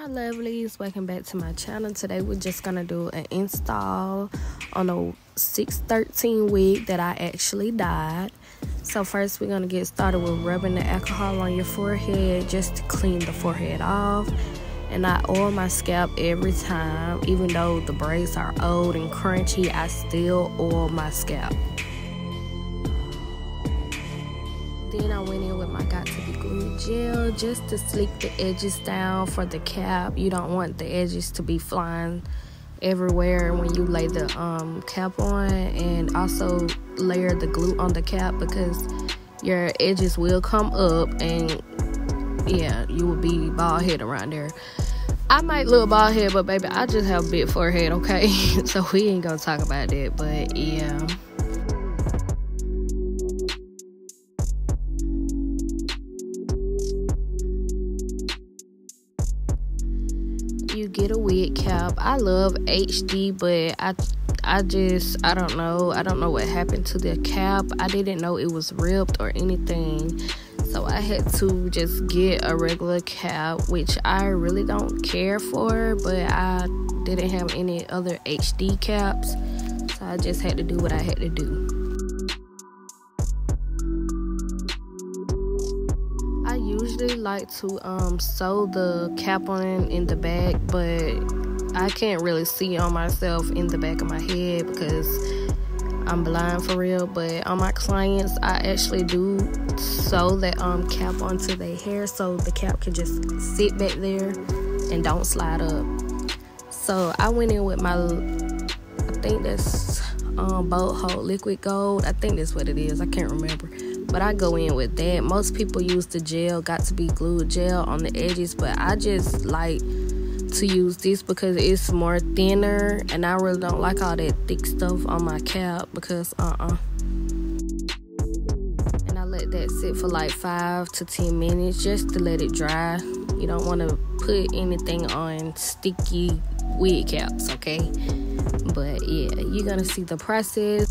Lovelies, welcome back to my channel. Today we're just gonna do an install on a 613 wig that I actually dyed. So first we're gonna get started with rubbing the alcohol on your forehead just to clean the forehead off. And I oil my scalp every time. Even though the braids are old and crunchy, I still oil my scalp. Then I went in with my Got To Be Glued gel just to sleek the edges down for the cap. You don't want the edges to be flying everywhere when you lay the cap on, and also layer the glue on the cap because your edges will come up and yeah, you will be bald head around there. I might look bald head, but baby, I just have a big forehead, okay? So we ain't gonna talk about that, but yeah. You get a wig cap. I love HD, but I don't know what happened to the cap. I didn't know it was ripped or anything, so I had to just get a regular cap, which I really don't care for, but I didn't have any other HD caps, so I just had to do what I had to do. I usually like to sew the cap on in the back, but I can't really see on myself in the back of my head because I'm blind for real. But on my clients, I actually do sew that cap onto their hair so the cap can just sit back there and don't slide up. So I went in with my, I think that's Bold Hold Liquid Gold. I think that's what it is. I can't remember. But I go in with that. Most people use the gel, Got To Be Glued gel on the edges, but I just like to use this because it's more thinner, and I really don't like all that thick stuff on my cap because and I let that sit for like 5 to 10 minutes just to let it dry. You don't want to put anything on sticky wig caps, okay? But yeah, you're gonna see the process.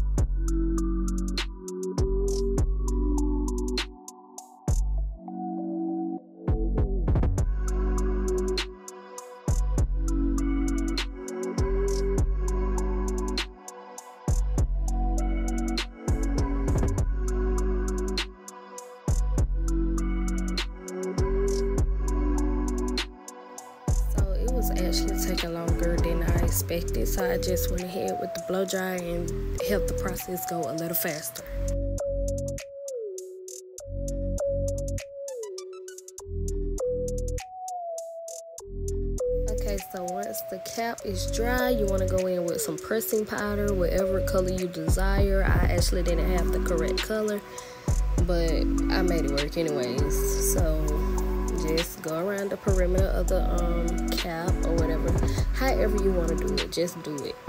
Actually taking longer than I expected, so I just went ahead with the blow dry and helped the process go a little faster. Okay, so once the cap is dry, you want to go in with some pressing powder, whatever color you desire. I actually didn't have the correct color, but I made it work anyways. So just go around the perimeter of the cap or whatever, however you want to do it, just do it.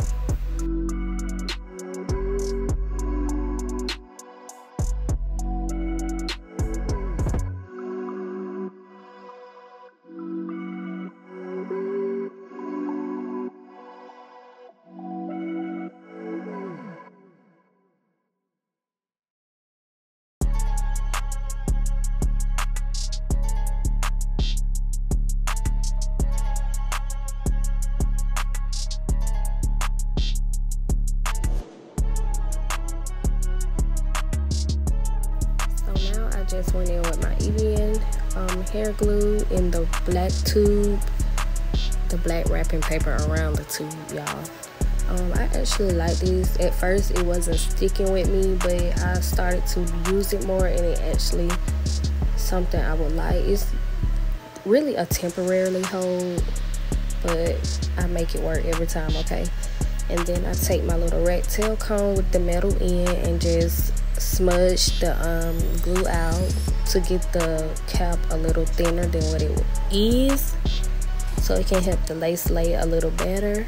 Just went in with my Evian hair glue in the black tube, the black wrapping paper around the tube, y'all. I actually like this. At first it wasn't sticking with me, but I started to use it more and it actually something I would like. It's really a temporarily hold, but I make it work every time, okay? And then I take my little rat tail comb with the metal end and just smudge the glue out to get the cap a little thinner than what it is, so it can help the lace lay a little better.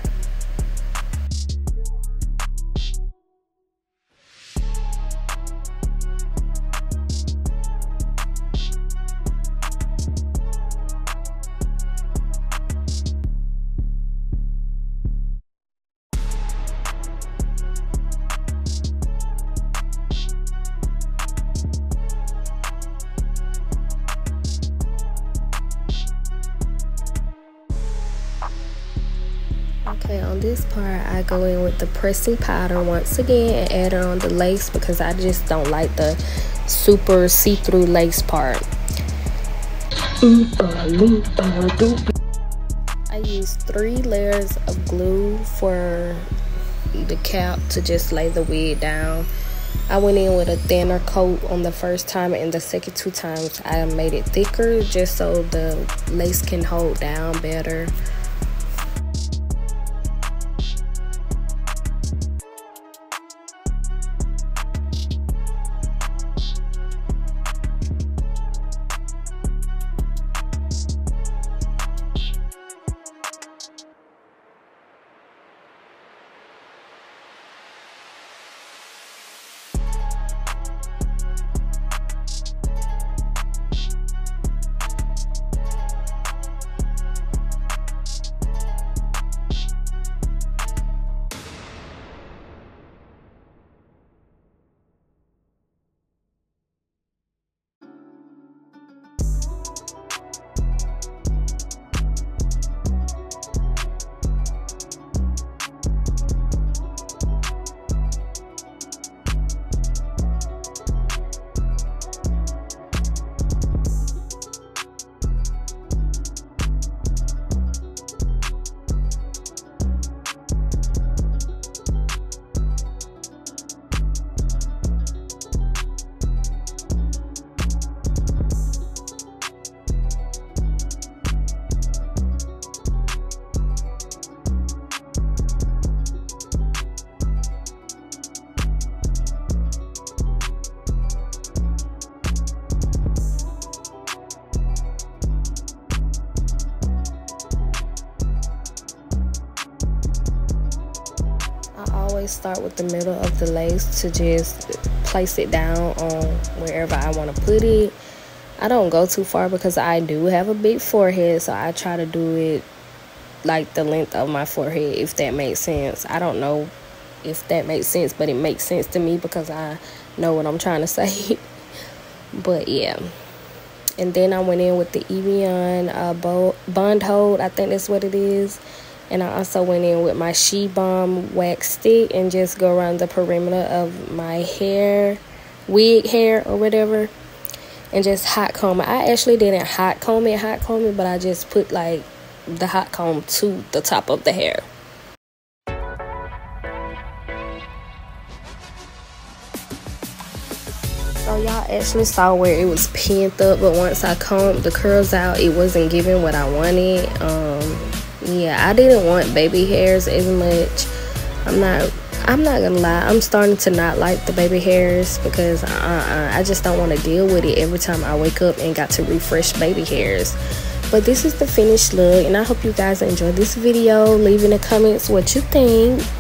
Okay, on this part, I go in with the pressing powder once again and add on the lace because I just don't like the super see-through lace part. I used 3 layers of glue for the cap to just lay the wig down. I went in with a thinner coat on the first time, and the second 2 times I made it thicker just so the lace can hold down better. Always start with the middle of the lace to just place it down on wherever I want to put it. I don't go too far because I do have a big forehead, so I try to do it like the length of my forehead, if that makes sense. I don't know if that makes sense, but it makes sense to me because I know what I'm trying to say. But yeah, and then I went in with the Evian Bond Hold, I think that's what it is. And I also went in with my She Balm wax stick and just go around the perimeter of my hair, wig hair or whatever, and just hot comb it. I actually didn't hot comb it, but I just put like the hot comb to the top of the hair. So y'all actually saw where it was pinned up, but once I combed the curls out, it wasn't giving what I wanted. Yeah, I didn't want baby hairs as much. I'm not gonna lie, I'm starting to not like the baby hairs because I just don't want to deal with it every time I wake up and got to refresh baby hairs. But this is the finished look, and I hope you guys enjoyed this video. Leave in the comments what you think.